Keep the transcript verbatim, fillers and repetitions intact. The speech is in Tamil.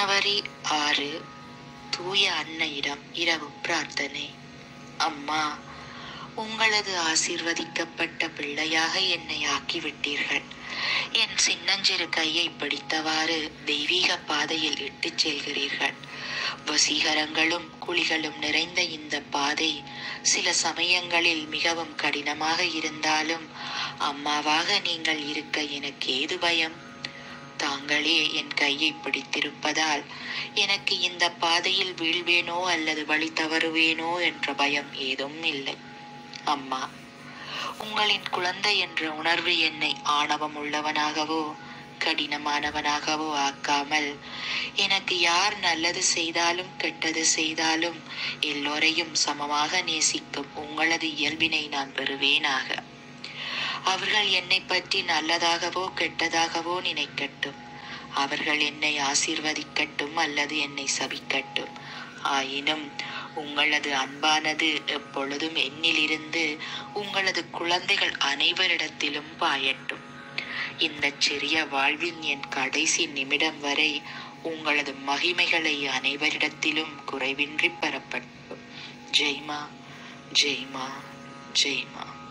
ஜனவரி ஆறு. தூய அன்னையிடம் இரவு பிரார்த்தனை. அம்மா, உங்களது ஆசீர்வதிக்கப்பட்ட பிள்ளையாக என்னை ஆக்கிவிட்டீர்கள். என் சின்னஞ்சிறு கையை பிடித்தவாறு தெய்வீக பாதையில் இட்டுச் செல்கிறீர்கள். வசீகரங்களும் குழிகளும் நிறைந்த இந்த பாதை சில சமயங்களில் மிகவும் கடினமாக இருந்தாலும் அம்மாவாக நீங்கள் இருக்க எனக்கு ஏது பயம்? தாங்களே என் கையை பிடித்திருப்பதால் எனக்கு இந்த பாதையில் வீழ்வேனோ அல்லது வழி தவறுவேனோ என்ற பயம் ஏதும் இல்லை. அம்மா, உங்களின் குழந்தை என்ற உணர்வு என்னை ஆணவம் உள்ளவனாகவோ கடினமானவனாகவோ ஆக்காமல், எனக்கு யார் நல்லது செய்தாலும் கெட்டது செய்தாலும் எல்லோரையும் சமமாக நேசிக்கும் உங்களது இயல்பினை நான் பெறுவேனாக. அவர்கள் என்னை பற்றி நல்லதாகவோ கெட்டதாகவோ நினைக்கட்டும். அவர்கள் என்னை ஆசீர்வதிக்கட்டும் அல்லது என்னை சபிக்கட்டும். ஆயினும் உங்களது அன்பானது எப்பொழுதும் என்னிலிருந்து உங்களது குழந்தைகள் அனைவரிடத்திலும் பாயட்டும். இந்த சிறிய வாழ்வின் என் கடைசி நிமிடம் வரை உங்களது மகிமைகளை அனைவரிடத்திலும் குறைவின்றி பெறப்படும். ஜெய்மா, ஜெய்மா, ஜெய்மா.